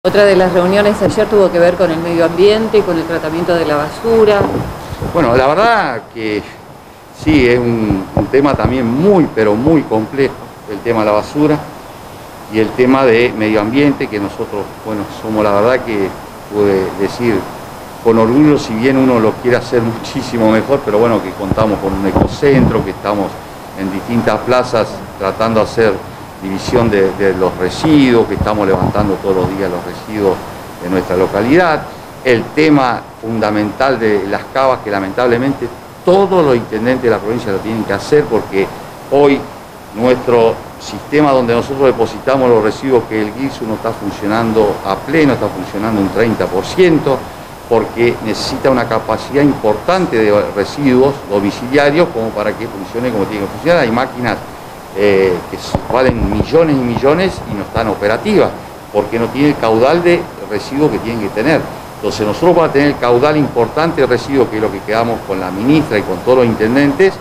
Otra de las reuniones ayer tuvo que ver con el medio ambiente, con el tratamiento de la basura. Bueno, la verdad que sí, es un tema también muy, pero muy complejo, el tema de la basura y el tema de medio ambiente, que nosotros, bueno, somos la verdad que, pude decir con orgullo, si bien uno lo quiere hacer muchísimo mejor, pero bueno, que contamos con un ecocentro, que estamos en distintas plazas tratando de hacer división de los residuos, que estamos levantando todos los días los residuos de nuestra localidad, el tema fundamental de las cavas, que lamentablemente todos los intendentes de la provincia lo tienen que hacer, porque hoy nuestro sistema donde nosotros depositamos los residuos, que el GIRSU, no está funcionando a pleno, está funcionando un 30%, porque necesita una capacidad importante de residuos domiciliarios como para que funcione como tiene que funcionar. Hay máquinas que valen millones y millones y no están operativas, porque no tiene el caudal de residuos que tienen que tener. Entonces nosotros, para tener el caudal importante de residuos, que es lo que quedamos con la ministra y con todos los intendentes,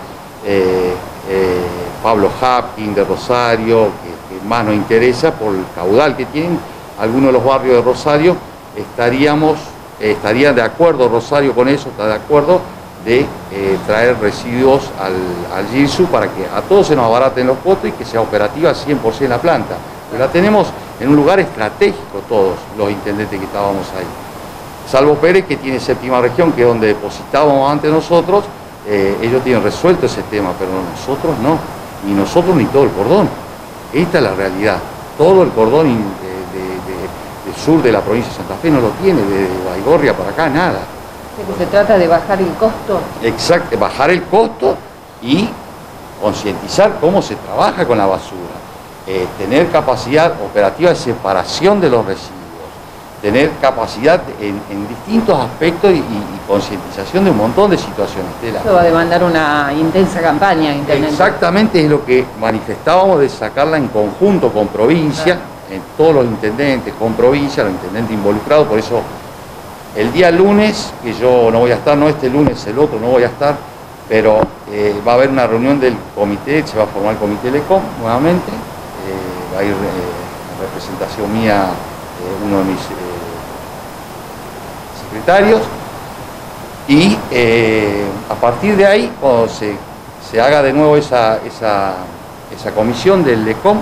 Pablo Hapkin de Rosario, que más nos interesa por el caudal que tienen algunos de los barrios de Rosario, estaría de acuerdo Rosario con eso, está de acuerdo de traer residuos al GIRSU para que a todos se nos abaraten los costos y que sea operativa 100% la planta. Pero la tenemos en un lugar estratégico todos los intendentes que estábamos ahí. Salvo Pérez, que tiene séptima región, que es donde depositábamos antes nosotros, ellos tienen resuelto ese tema, pero nosotros no, ni nosotros ni todo el cordón. Esta es la realidad. Todo el cordón del sur de la provincia de Santa Fe no lo tiene, de Baigorria para acá, nada. Se trata de bajar el costo. Exacto, bajar el costo y concientizar cómo se trabaja con la basura, tener capacidad operativa de separación de los residuos, tener capacidad en distintos aspectos y concientización de un montón de situaciones. Eso va a demandar una intensa campaña, intendente. Exactamente, es lo que manifestábamos, de sacarla en conjunto con provincia, en todos los intendentes, con provincia, los intendentes involucrados. Por eso el día lunes, que yo no voy a estar, no este lunes, el otro no voy a estar, pero va a haber una reunión del comité, se va a formar el comité LECOM nuevamente, va a ir en representación mía uno de mis secretarios, y a partir de ahí, cuando se haga de nuevo esa comisión del LECOM,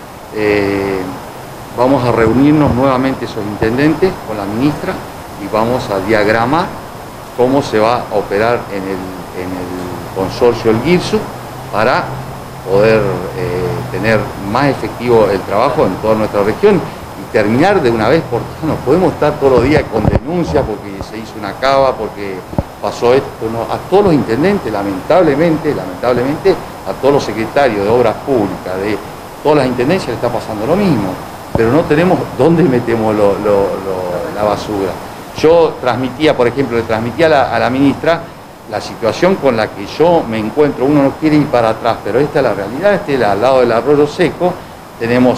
vamos a reunirnos nuevamente esos intendentes con la ministra y vamos a diagramar cómo se va a operar en el consorcio del GIRSU para poder tener más efectivo el trabajo en toda nuestra región y terminar de una vez por todas. No podemos estar todos los días con denuncias porque se hizo una cava, porque pasó esto. No, a todos los intendentes, lamentablemente, a todos los secretarios de Obras Públicas, de todas las intendencias, le está pasando lo mismo, pero no tenemos dónde metemos la basura. Yo transmitía, por ejemplo, le transmitía a la ministra la situación con la que yo me encuentro. Uno no quiere ir para atrás, pero esta es la realidad. Al lado del arroyo seco tenemos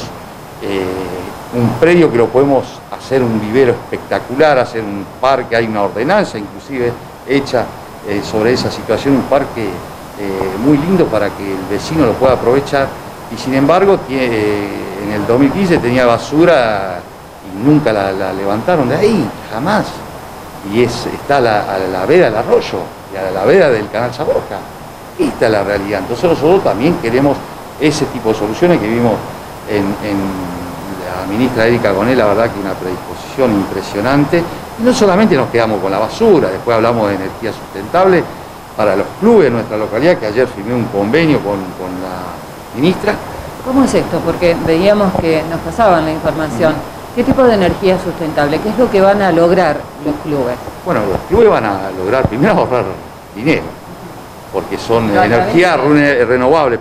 un predio que lo podemos hacer un vivero espectacular, hacer un parque. Hay una ordenanza inclusive hecha sobre esa situación, un parque muy lindo para que el vecino lo pueda aprovechar, y sin embargo en el 2015 tenía basura y nunca la levantaron de ahí, jamás. Y está a la vera del arroyo y a la vera del canal Saborca. Esta es la realidad. Entonces nosotros también queremos ese tipo de soluciones que vimos en la ministra Erika Gonel, la verdad que una predisposición impresionante. Y no solamente nos quedamos con la basura, después hablamos de energía sustentable para los clubes de nuestra localidad, que ayer firmé un convenio con la ministra. ¿Cómo es esto? Porque veíamos que nos pasaban la información. ¿Qué tipo de energía sustentable? ¿Qué es lo que van a lograr los clubes? Bueno, los clubes van a lograr primero ahorrar dinero, porque son energía renovable,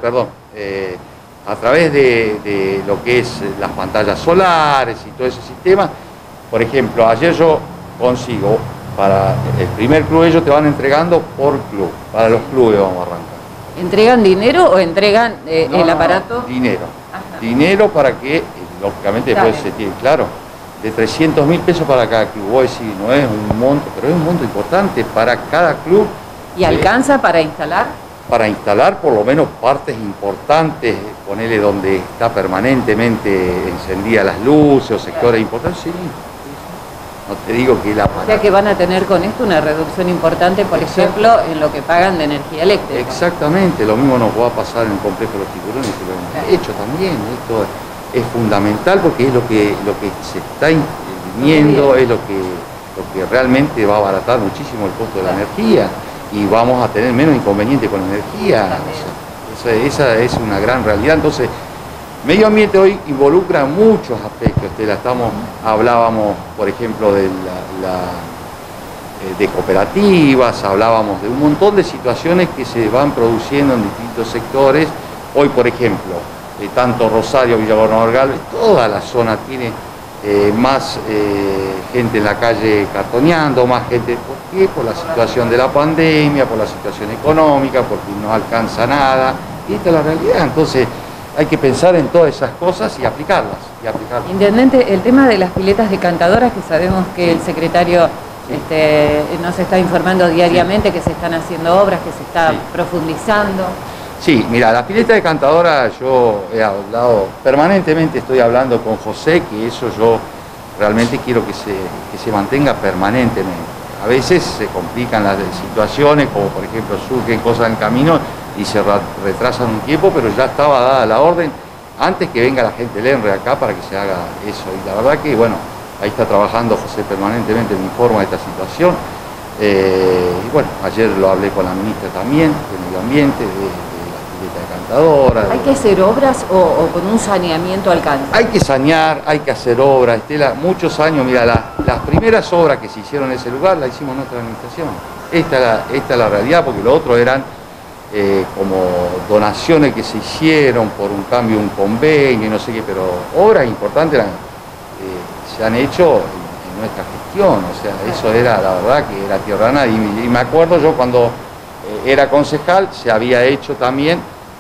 a través de lo que es las pantallas solares y todo ese sistema. Por ejemplo, ayer yo consigo, para el primer club ellos te van entregando por club, para los clubes vamos a arrancar. ¿Entregan dinero o entregan el aparato? No, dinero. Ajá. Dinero para que, lógicamente, después se tiene, claro, de 300.000 pesos para cada club. Vos decís, no es un monto, pero es un monto importante para cada club. ¿Y alcanza para instalar? Para instalar por lo menos partes importantes, ponerle donde está permanentemente encendida las luces o sectores importantes, sí. no te digo que la... O sea que van a tener con esto una reducción importante, por ejemplo, en lo que pagan de energía eléctrica. Exactamente, lo mismo nos va a pasar en el complejo de los tiburones, que lo hemos hecho también. Esto es fundamental porque es lo que se está viniendo, es lo que realmente va a abaratar muchísimo el costo de la energía y vamos a tener menos inconveniente con la energía. O sea, esa es una gran realidad. Entonces, medio ambiente hoy involucra muchos aspectos. Hablábamos, por ejemplo, de de cooperativas, hablábamos de un montón de situaciones que se van produciendo en distintos sectores. Hoy, por ejemplo, tanto Rosario, Villa Gobernador Galvez, toda la zona tiene más gente en la calle cartoneando, más gente. ¿Por qué? Por la situación de la pandemia, por la situación económica, porque no alcanza nada. Y esta es la realidad. Entonces, hay que pensar en todas esas cosas y aplicarlas. Intendente, el tema de las piletas decantadoras, que sabemos que el secretario nos está informando diariamente que se están haciendo obras, que se está profundizando. Sí, mira, las piletas decantadoras yo he hablado, permanentemente estoy hablando con José, que eso yo realmente quiero que se mantenga permanentemente. A veces se complican las situaciones, como por ejemplo surgen cosas en el camino y se retrasan un tiempo, pero ya estaba dada la orden antes que venga la gente del ENRE acá para que se haga eso. Y la verdad que, bueno, ahí está trabajando José permanentemente, me informa de esta situación. Y bueno, ayer lo hablé con la ministra también, de Medio Ambiente, de la pileta decantadora. ¿Hay que hacer obras o con un saneamiento alcanza? Hay que sanear, hay que hacer obras, Estela, muchos años, mira, las primeras obras que se hicieron en ese lugar las hicimos nuestra administración. Esta es la realidad, porque lo otro eran como donaciones que se hicieron por un cambio, un convenio, no sé qué, pero obras importantes se han hecho en nuestra gestión, o sea, eso era, la verdad, que era tierra nadie. Y me acuerdo yo cuando era concejal, se había hecho también,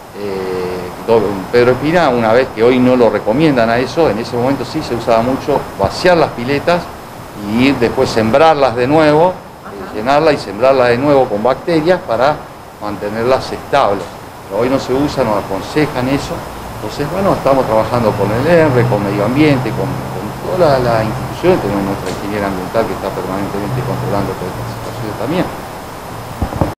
Pedro Espina, una vez que hoy no lo recomiendan a eso, en ese momento sí se usaba mucho vaciar las piletas y después sembrarlas de nuevo, llenarlas y sembrarlas de nuevo con bacterias para mantenerlas estables. Pero hoy no se usa, nos aconsejan eso. Entonces, bueno, estamos trabajando con el ENRE, con Medio Ambiente, con todas las instituciones. Tenemos nuestra ingeniera ambiental que está permanentemente controlando todas estas situaciones también.